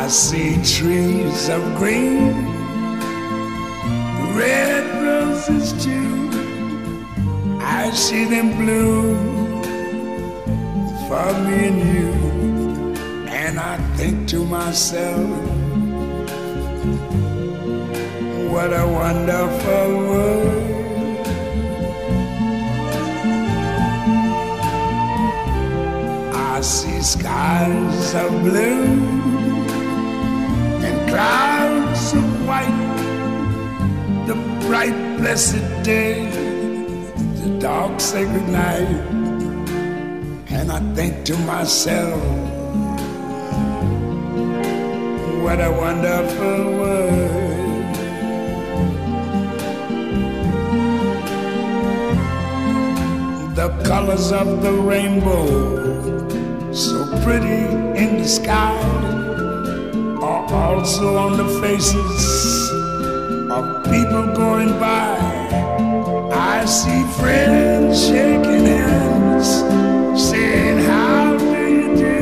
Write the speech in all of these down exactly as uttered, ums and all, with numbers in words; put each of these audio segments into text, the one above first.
I see trees of green, red roses too. I see them bloom for me and you. And I think to myself, what a wonderful world. I see skies of blue and clouds of white, the bright blessed day, the dark sacred night. And I think to myself, what a wonderful world. The colors of the rainbow, so pretty in the sky, are also on the faces of people going by. I see friends shaking hands, saying, how do you do?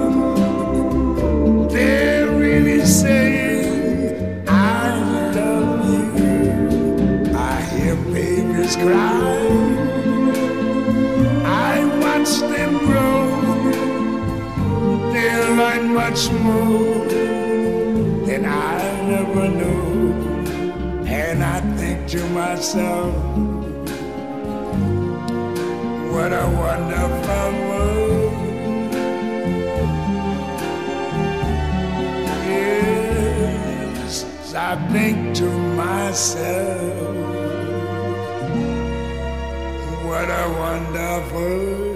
They're really saying, I love you. I hear babies cry, I watch them grow. They'll learn much more than I never knew. And I think to myself, what a wonderful world. Yes, I think to myself, what a wonderful world.